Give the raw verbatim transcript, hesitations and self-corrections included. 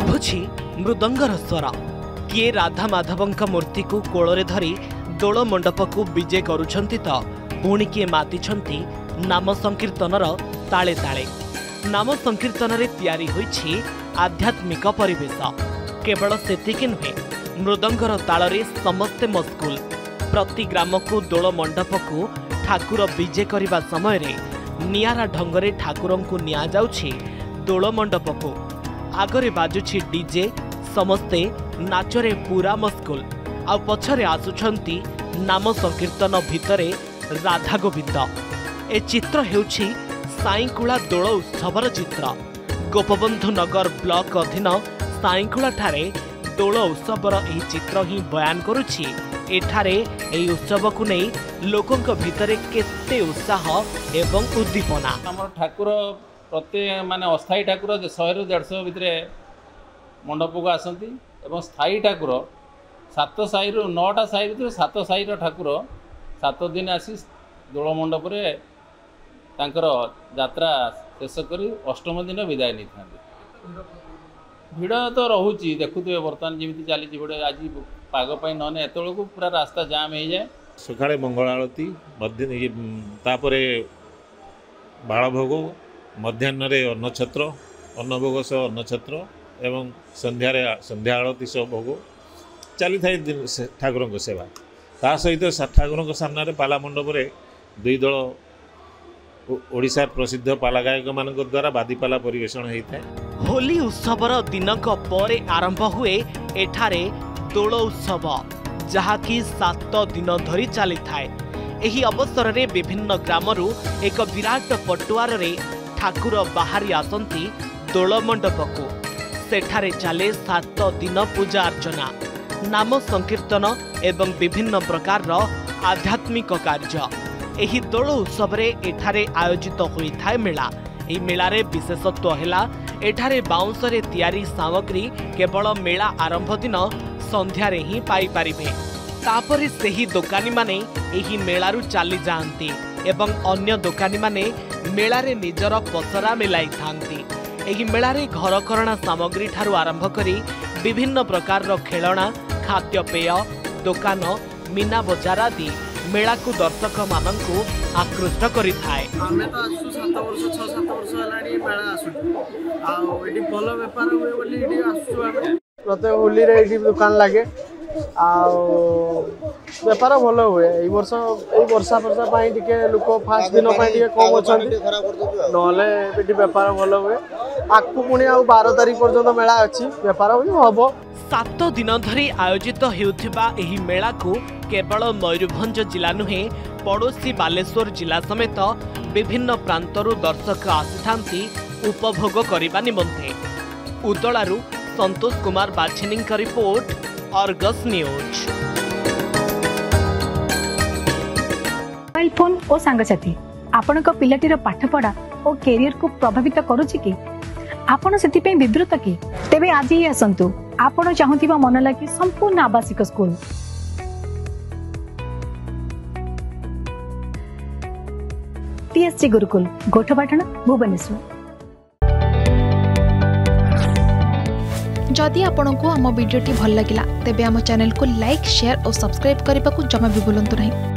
शुभुछि मृदंगर स्वर किए राधा माधवंक मूर्ति को कोଳରେ धरी दोल मंडप को विजे करुछंती तो पुणी किए मातिछंती नाम संकीर्तनर ताले ताले। नाम संकीर्तन रे तैयारी होइछि आध्यात्मिक परिवेश। केवल सेतिकी नुहे मृदंगर तालरे समस्ते मस्कुल। प्रति ग्राम को दोल मंडप को ठाकुर विजे करने समय रे नियारा ढंगरे ठाकुर को निया जाउछि दोल मंडप को। आगरे बाजुछि डीजे, समस्ते नाचरे पूरा मस्कुल। आ पछरे आसुछंती नाम संकीर्तन भितरे राधा गोविंद। ए चित्र हेउछि साईकुला दोल उत्सवर चित्र। गोपबंधु नगर ब्लॉक अधीन साईकुला ठारे दोल उत्सवर एही चित्र ही बयान करुछि एठारे एही उत्सव को नहीं लोकंक भितरे केते उत्साह एवं उद्दीपना। हमर ठाकुर प्रति माने अस्थायी ठाकुर सौ रु डेढ़ भितर मंडप को आसती एवं स्थायी ठाकुर सात साई रु नौटा साई भितर सात साई ठाकुर सात दिन आसी दोल मंडप रे तांकर यात्रा शेष करी अष्टम दिन विदाय नहीं था। भिड़ तो रोचे देखुए बर्तमान जमी चली भिड़ आज पागपाई न एत को पूरा रास्ता जाम हो जाए। सकाळे मंगल आरती तापर बालभोग मध्याह्न अन्नछत्र अन्नभोग सह अन्नछत्र एवं संध्यारे संध्या आरती सह भोग चली था ठाकुर सेवा। ता सहित ठाकुर सामने पाला मंडप रे दुई दल ओडिशा प्रसिद्ध पाला गायक मान द्वारा बादीपाला परिवेषण होता है। होली उत्सवर दिनक परे आरंभ हुए एठारे दोल उत्सव जहाँकि सात दिन धरी चली थाए। एही अवसर रे विभिन्न ग्रामरू एक विराट पटुआर रे ठाकुर बाहरी आसंती दोल मंडप को। सेठारे चले सात दिन पूजा अर्चना, नाम संकीर्तन एवं विभिन्न प्रकार आध्यात्मिक कार्य। एही दोल उत्सव रे एठारे आयोजित होई थाए मेला। एही मेला रे विशेषत्व हेला एठारे बाउंस रे तैयारी सामग्री केवल मेला आरंभ दिन संध्यारे ही पाई पारिबे। तापरे सेही दोकानी माने एही मेलारू चली जाआंती एवं अन्य दोकानी माने मेला रे निजर पसरा मिलाई थांती। एही मेला रे घर करଣା सामग्री ठारू आरंभ करी विभिन्न प्रकार रो खेलना, खाद्यपेय दोकान, मीना बजार आदि मेला को दर्शक माननकु आकृष्ट करि थाए। हमें तो आसु सात वर्ष छह सात वर्ष हलानी मेला आसु आ एडी भलो व्यापार हुए बोली एडी आसु हमें प्रत्येक होली रे एडी दुकान लागे आ व्यापार भलो हुए। ए वर्ष ए वर्षा वर्षा पाई टिके लोक फास्ट दिन पाई टिके कम अछंती नले एडी व्यापार भलो हुए। आकु पुणी आ बारह तारीख पर्यंत मेला अछि व्यापार हबो। सात दिन धरी आयोजित हेउथिबा एही मेला को केवल मयूरभंज जिला नुहे पड़ोसी बालेश्वर जिला समेत विभिन्न प्रांतरू दर्शक आसिथांती उपभोग करबा निमंते। उदलारू संतोष कुमार बाछिनी का report, Argus News. Mobile phone और सांगसाथी आपणक पिलाटीर पाठपढ़ा और कैरियर को प्रभावित करुछि कि आपण सेतिपे विब्रत कि तेबे आज ही आसंतु आपण चाहुतिबा मन लागी संपूर्ण आवासिक स्कूल टीएससी गुरुकुल गोठपाटण भुवनेश्वर। जदि आपंक आम भिडी भल लगा तेब आम चैनल को लाइक, शेयर और सब्सक्राइब करने को जमा भी भूलु नहीं।